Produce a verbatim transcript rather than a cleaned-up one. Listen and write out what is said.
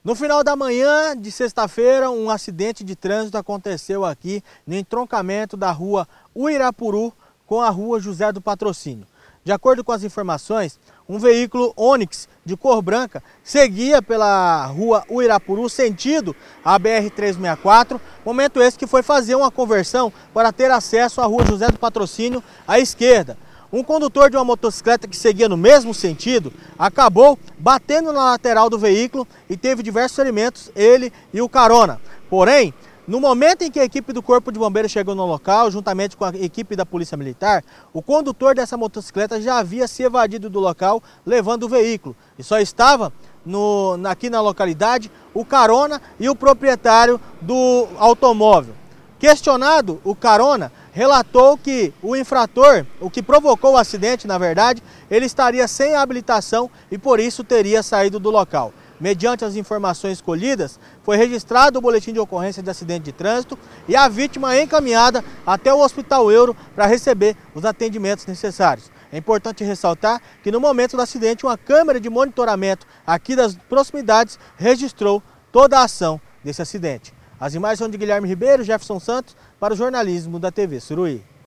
No final da manhã de sexta-feira, um acidente de trânsito aconteceu aqui no entroncamento da rua Uirapuru com a rua José do Patrocínio. De acordo com as informações, um veículo Onix de cor branca seguia pela rua Uirapuru sentido a B R trezentos e sessenta e quatro, momento esse que foi fazer uma conversão para ter acesso à rua José do Patrocínio à esquerda. Um condutor de uma motocicleta que seguia no mesmo sentido acabou batendo na lateral do veículo e teve diversos ferimentos, ele e o carona. Porém, no momento em que a equipe do Corpo de Bombeiros chegou no local, juntamente com a equipe da Polícia Militar, o condutor dessa motocicleta já havia se evadido do local, levando o veículo. E só estava no, aqui na localidade o carona e o proprietário do automóvel. Questionado, o carona relatou que o infrator, o que provocou o acidente, na verdade, ele estaria sem habilitação e por isso teria saído do local. Mediante as informações colhidas, foi registrado o boletim de ocorrência de acidente de trânsito e a vítima é encaminhada até o Hospital Euro para receber os atendimentos necessários. É importante ressaltar que no momento do acidente, uma câmera de monitoramento aqui das proximidades registrou toda a ação desse acidente. As imagens são de Guilherme Ribeiro, Jefferson Santos, para o jornalismo da T V Suruí.